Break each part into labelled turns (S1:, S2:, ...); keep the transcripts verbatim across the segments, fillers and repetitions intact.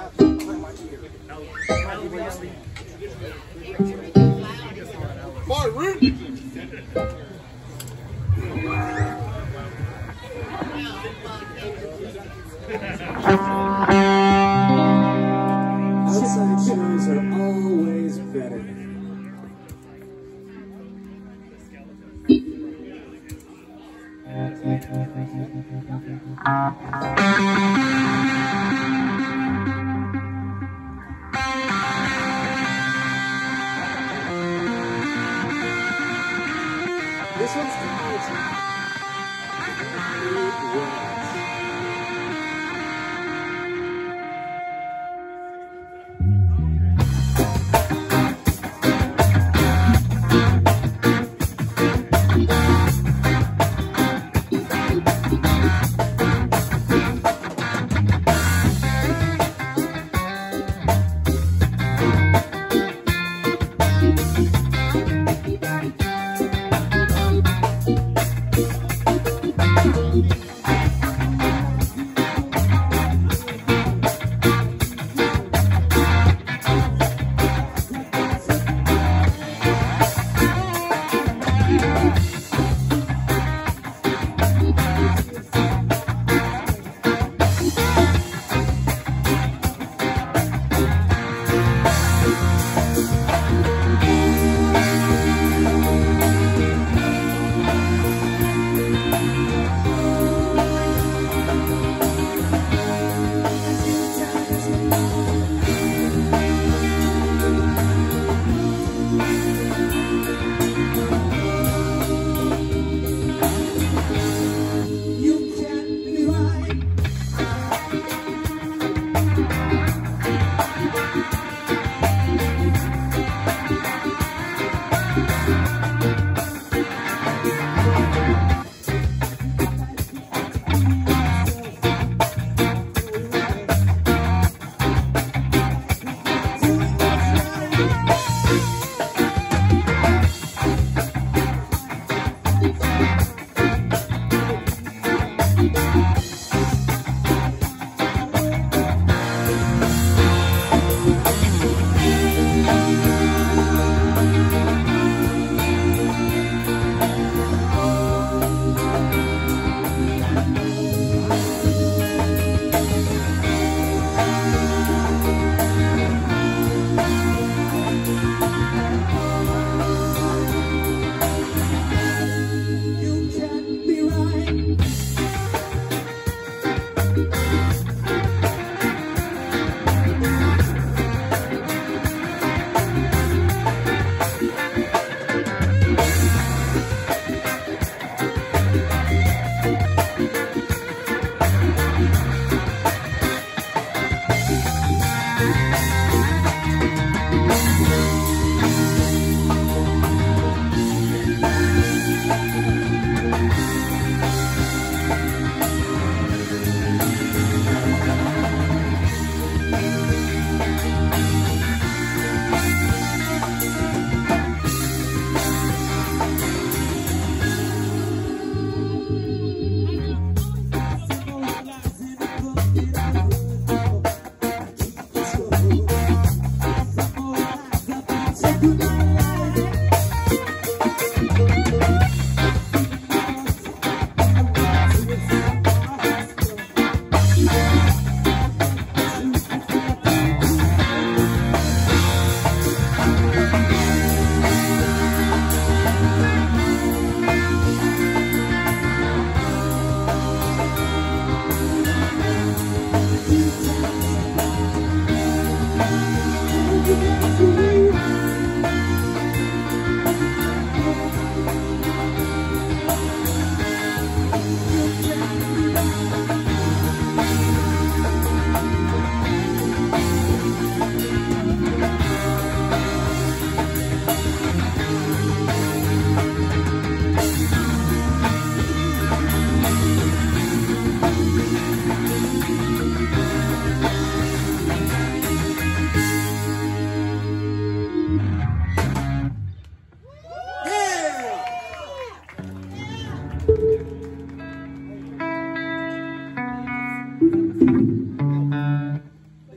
S1: Outside shows are always better. This one's called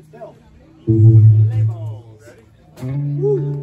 S2: Still. Labels. Ready? Woo.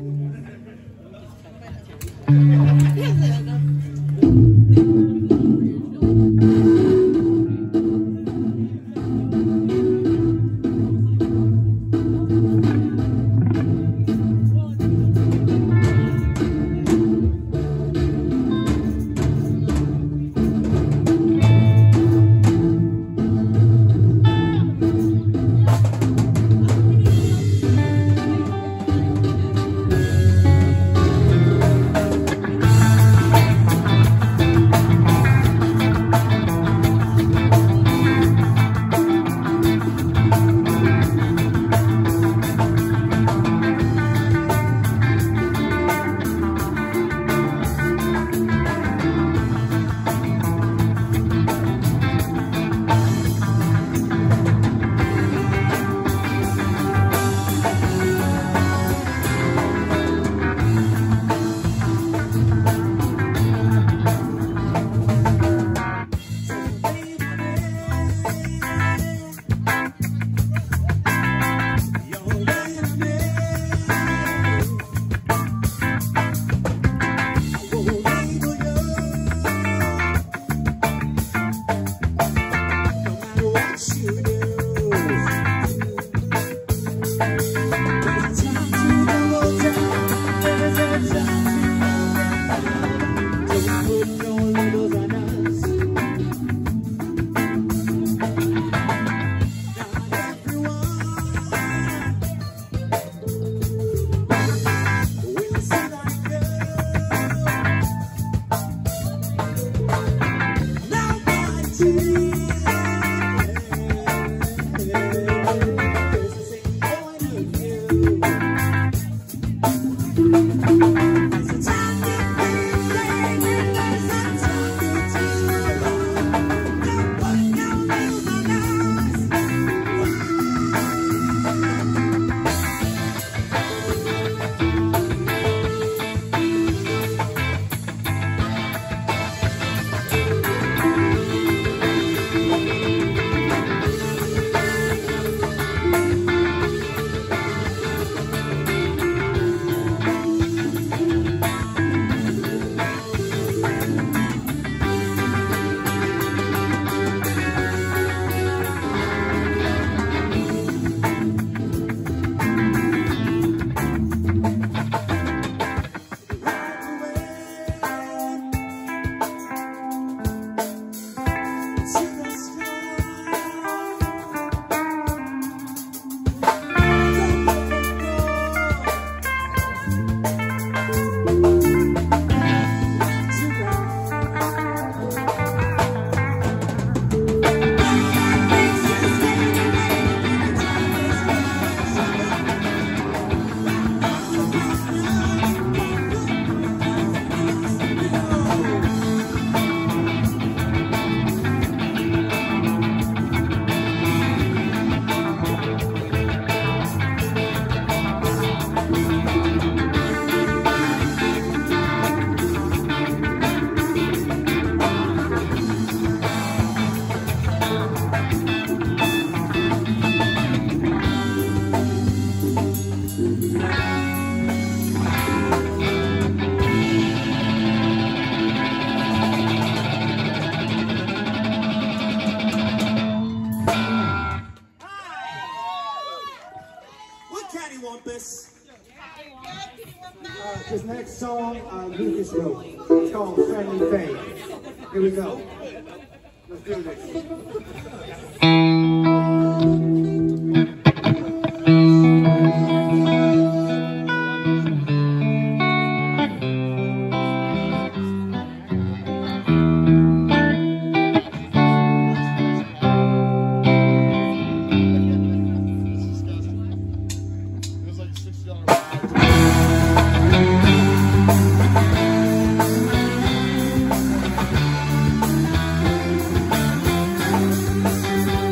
S1: Kaddiwampus.
S2: Uh, this next song, uh, Lucas wrote. It's called Friendly Fade. Here we go. Let's do this.
S3: Thank you.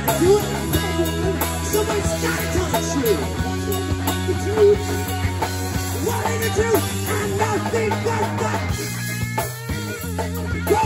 S1: Do it. Somebody's got to tell the truth. The truth. What is the truth? And nothing but that. Go!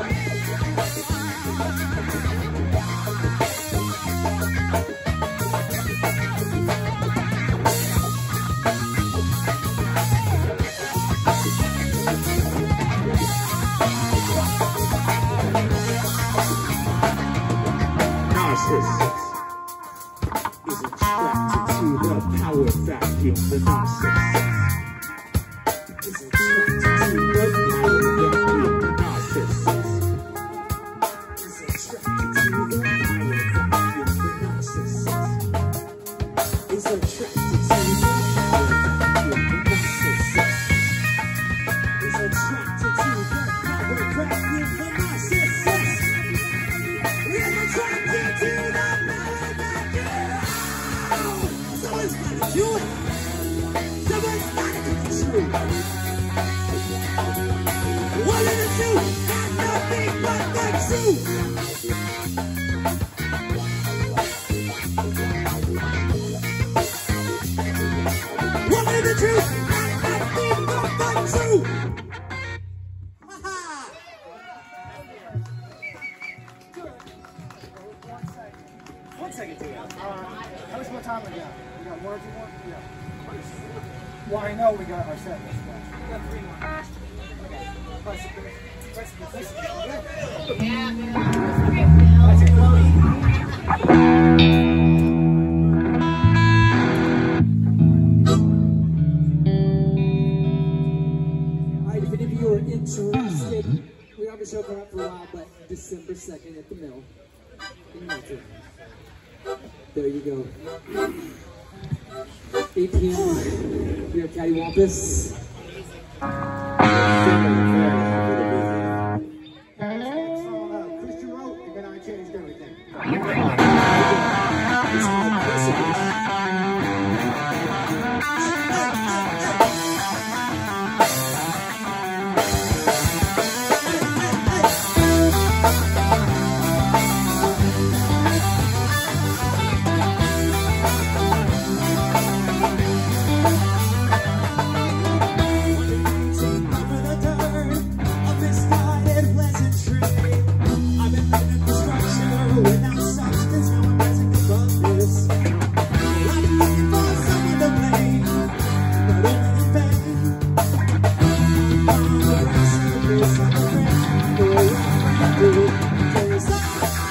S1: Narcissist is attracted to the power vacuum. The narcissist is attracted to the power vacuum. The narcissist is attracted to the power vacuum. The narcissist is attracted to the power vacuum. The narcissist is attracted to the power vacuum. The narcissist is attracted to the power vacuum. Someone's got to do it. Someone's got to do the truth. One of the two, and nothing but the truth. One of the truth, and nothing but the truth. Ha-ha.
S2: One second, Tia. Uh, how much more time we got? We got one or two more? Yeah. Well, I know we got our set list. We got three more. Okay. Let's, let's, let's, yeah. That's it, Chloe.
S1: Alright, if any of you are interested, we have a show coming up for a while, but December second at the Mill in Milton. There you go. eight p m here at Kaddiwampus.
S2: Christian wrote, and then I changed everything.
S1: It's called Principles. Without substance, no one rising above this. I'm looking for someone to blame, but only in vain. On the precipice of the rain, go right through. There's a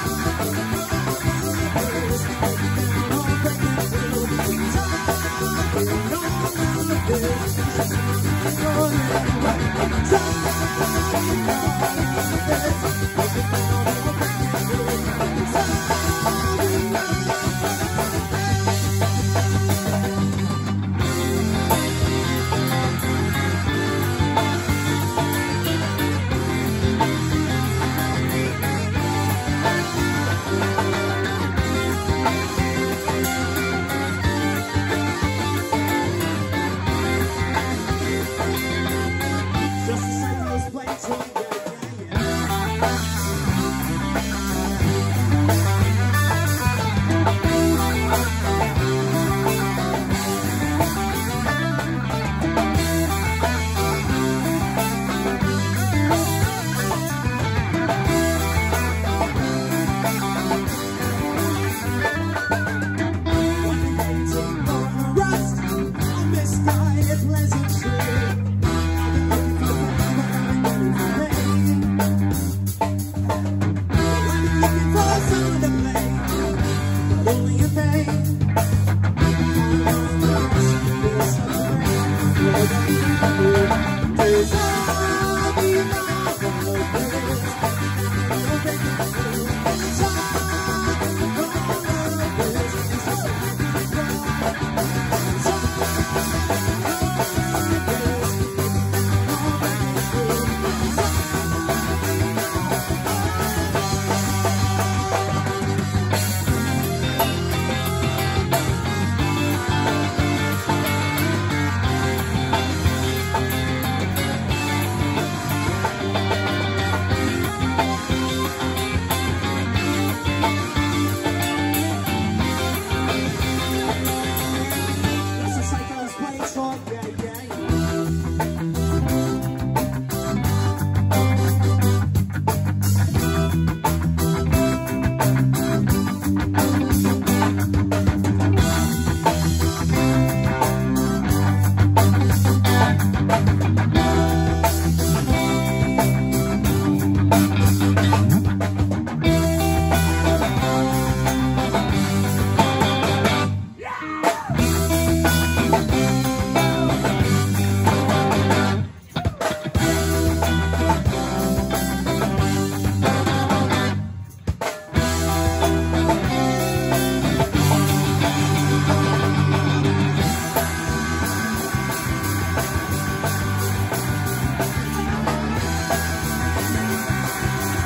S1: just a second, those planes will get rust, a misguided pleasantry. I've been looking for rain, but I've been waiting for rain.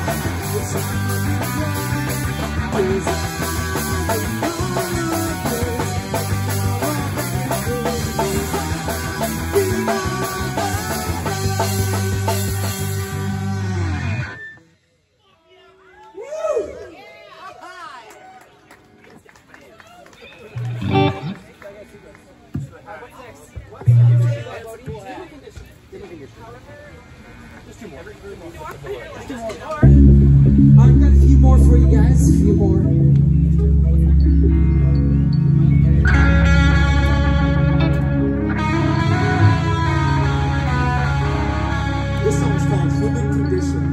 S3: I've got a few more for you guys, a few more. This song's called Human Condition.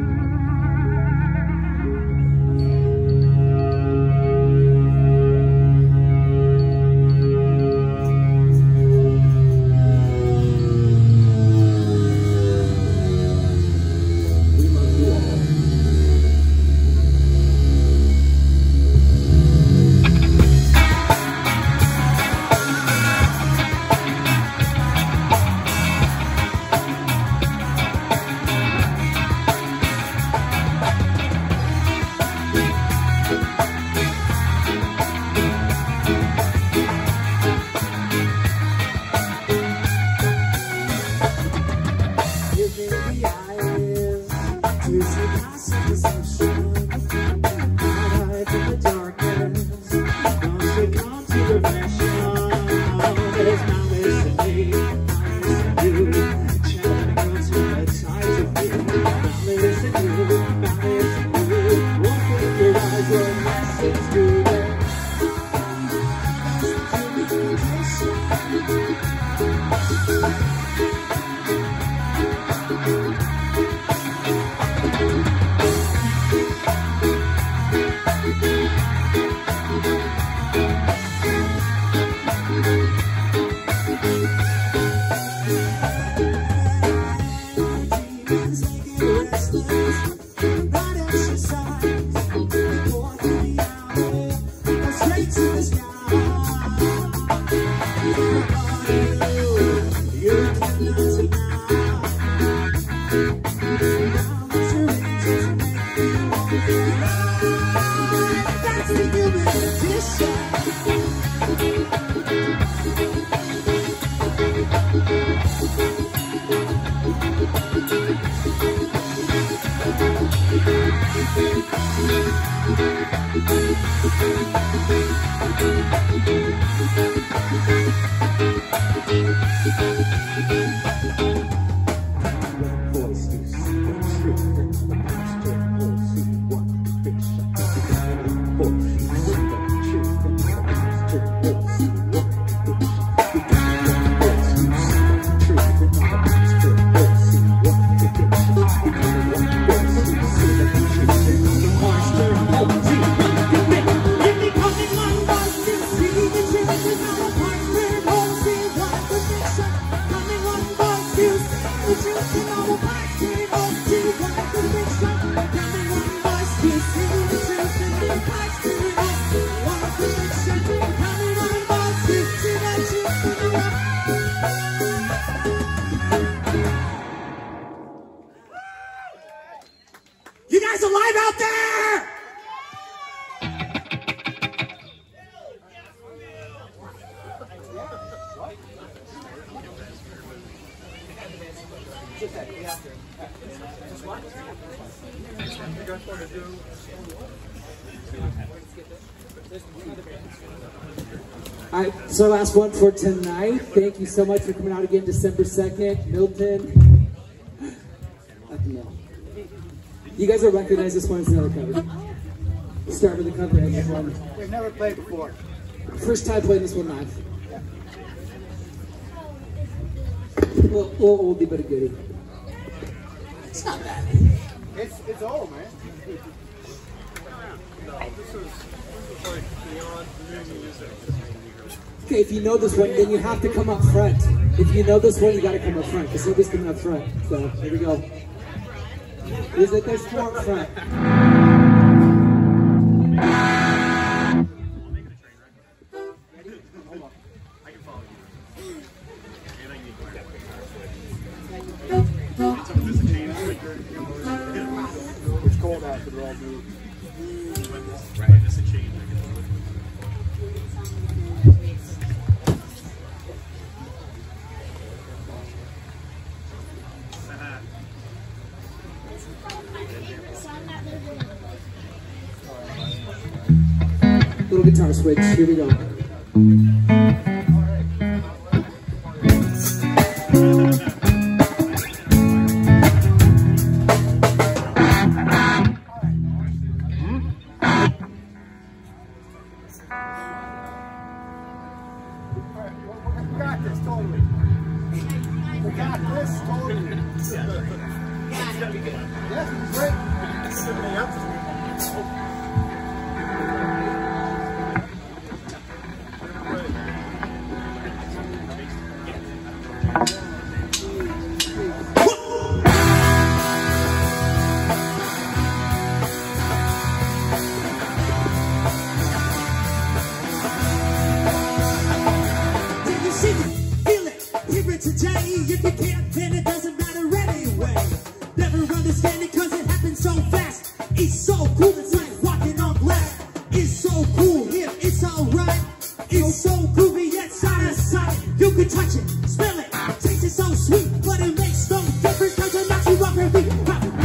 S3: You guys alive out there? All right, so last one for tonight. Thank you so much for coming out again December second. Milton. You guys will recognize this one as another cover. We'll start with the cover and this one.
S2: We've never played before.
S3: First time playing this one live. A little, little oldie but a goodie. It's not bad.
S2: It's it's old, man.
S3: Okay, if you know this one, then you have to come up front. If you know this one, you got to come up front because nobody's coming up front. So here we go. Is it this four up front?
S2: It's cold.
S1: Right, that's a change.
S3: Little guitar switch, here we go.
S2: We got this, totally. We got this, totally. Yeah, it's great. Everything else is great.
S4: Today, if you can't, then it doesn't matter anyway. Never understand it cause it happens so fast. It's so cool, it's like walking on glass. It's so cool, here it's alright. It's so groovy, yet side to side. You can touch it, smell it, taste it so sweet, but it makes no difference cause it knocks you off your feet.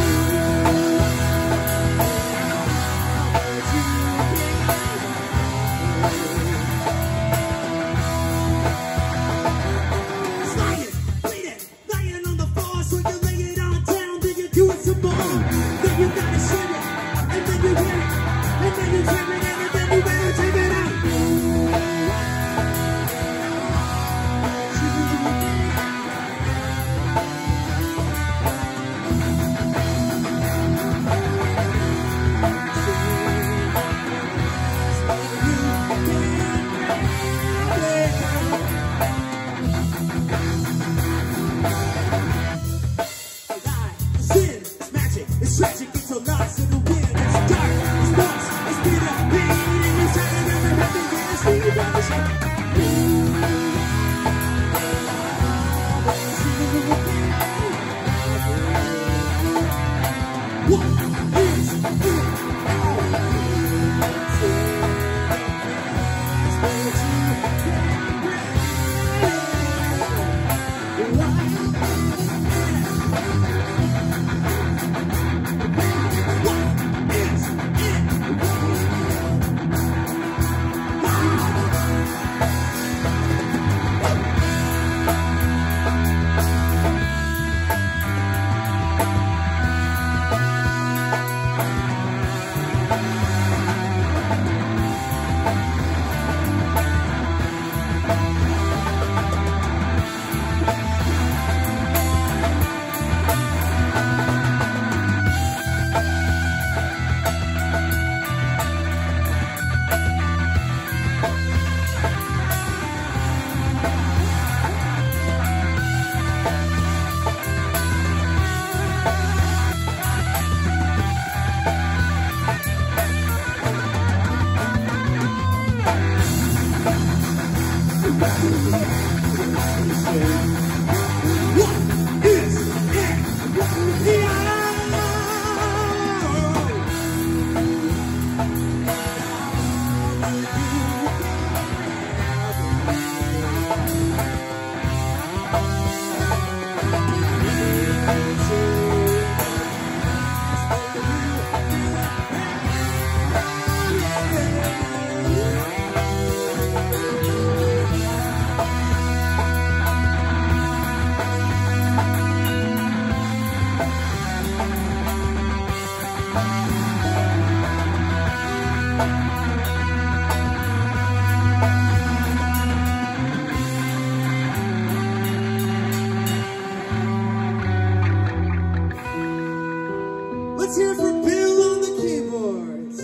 S4: Let's hear it for Bill on the keyboards.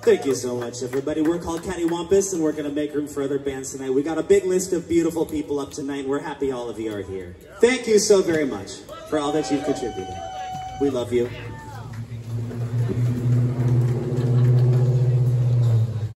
S5: Thank you so much, everybody. We're called Kaddiwampus, and we're going to make room for other bands tonight. We got a big list of beautiful people up tonight, and we're happy all of you are here. Thank you so very much for all that you've contributed. We love you.